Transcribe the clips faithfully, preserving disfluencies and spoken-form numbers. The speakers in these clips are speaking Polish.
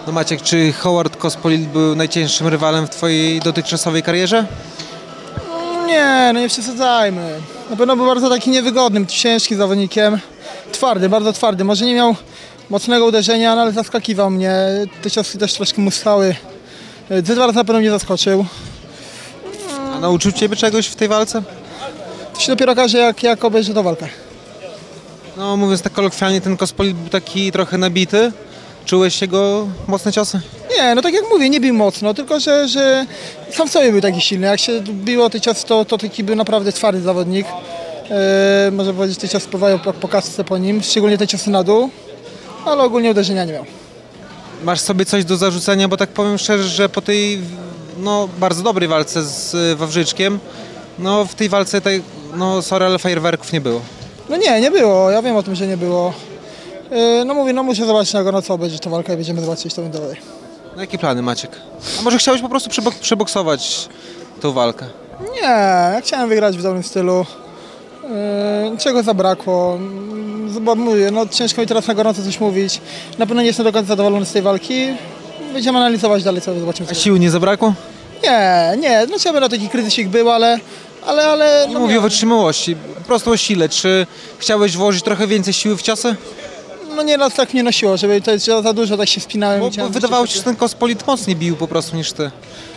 No Maciek, czy Howard Kospolil był najcięższym rywalem w twojej dotychczasowej karierze? Nie, no nie przesadzajmy. Na pewno był bardzo taki niewygodnym, ciężkim zawodnikiem. Twardy, bardzo twardy. Może nie miał mocnego uderzenia, no ale zaskakiwał mnie. Te ciosy też troszkę mu stały. Dwa razy na pewno mnie zaskoczył. A nauczył ciebie czegoś w tej walce? To się dopiero okaże, jak, jak obejrzy tę walkę. No mówiąc tak kolokwialnie, ten Kospolil był taki trochę nabity. Czułeś jego mocne ciosy? Nie, no tak jak mówię, nie bił mocno, tylko że, że sam w sobie był taki silny. Jak się biło te ciosy, to, to taki był naprawdę twardy zawodnik. Eee, można powiedzieć, te ciosy pływają po, po kasce po nim, szczególnie te ciosy na dół, ale ogólnie uderzenia nie miał. Masz sobie coś do zarzucenia, bo tak powiem szczerze, że po tej no, bardzo dobrej walce z Wawrzyczkiem, no w tej walce tej, no sorry, ale fajerwerków nie było. No nie, nie było, ja wiem o tym, że nie było. Eee, no mówię, no muszę zobaczyć na gorąco, obejrzeć tę walkę i będziemy zobaczyć, to będzie dalej. No jakie plany, Maciek? A może chciałeś po prostu przebok przeboksować tą walkę? Nie, ja chciałem wygrać w dobrym stylu. Yy, czego zabrakło? Bo mówię, no ciężko mi teraz na gorąco coś mówić. Na pewno nie jestem do końca zadowolony z tej walki. Będziemy analizować dalej, co zobaczymy. A sił nie zabrakło? Nie, nie, no trzeba taki kryzysik był, ale... ale, ale Nie no, mówię o miałem- wytrzymałości, po prostu o sile. Czy chciałeś włożyć trochę więcej siły w ciosy? no nie raz tak mnie nosiło, żeby to za, za dużo tak się spinałem. Bo, i bo chciałem wydawało coś ci się, że ten Kospolil mocniej bił po prostu niż ty.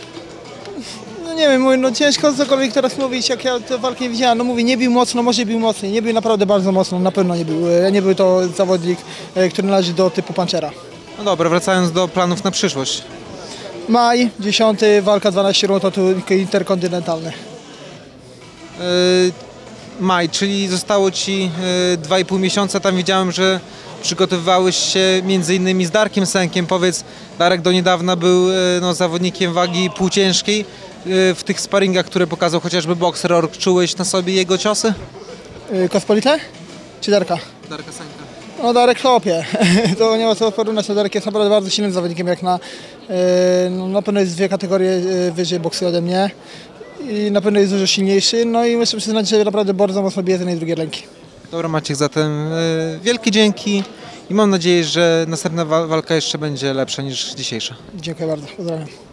No nie wiem, mówię, no ciężko cokolwiek teraz mówić, jak ja tę walkę nie widziałem. No mówię, nie bił mocno, może bił mocniej, nie bił naprawdę bardzo mocno, na pewno nie był. Nie był to zawodnik, e, który należy do typu punchera. No dobra, wracając do planów na przyszłość. Maj, dziesiąty, walka dwanaście rund, to tu interkontynentalny. Yy, maj, czyli zostało ci yy, dwa i pół miesiąca. Tam widziałem, że przygotowywałeś się między innymi z Darkiem Sękiem. Powiedz, Darek do niedawna był yy, no, zawodnikiem wagi półciężkiej. Yy, w tych sparingach, które pokazał chociażby Boxer Org, czułeś na sobie jego ciosy? Yy, Kospolite? Czy Darka? Darka Sęka. No Darek chłopie, to nie ma co porównać, no Darek jest naprawdę bardzo silnym zawodnikiem, jak na, yy, no, na pewno jest dwie kategorie yy, wyżej boksuje ode mnie i na pewno jest dużo silniejszy, no i muszę przyznać, że naprawdę bardzo mocno bije z jednej i drugiej ręki. Dobra Maciek, zatem yy, wielkie dzięki i mam nadzieję, że następna wa walka jeszcze będzie lepsza niż dzisiejsza. Dziękuję bardzo, pozdrawiam.